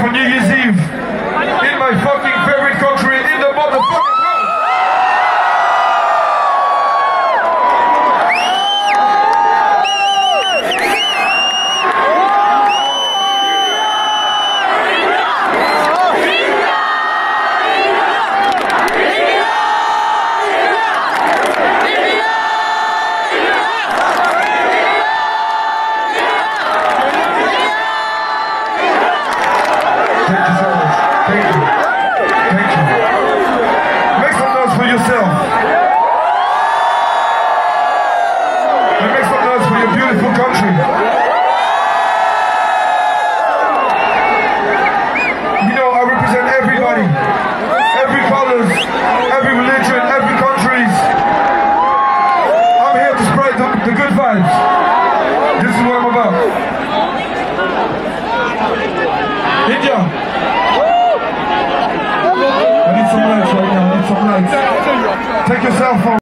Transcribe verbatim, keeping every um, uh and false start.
for New Year's Eve in my fucking favorite country in the motherfucking world. Thank you so much. Thank you. Thank you. Make some noise for yourself. And make some noise for your beautiful country. You know, I represent everybody. Every colors, every religion, every countries. I'm here to spread the, the good vibes. This is what I'm about. India. I need some lights right now. I need some lights. Take your cell phone.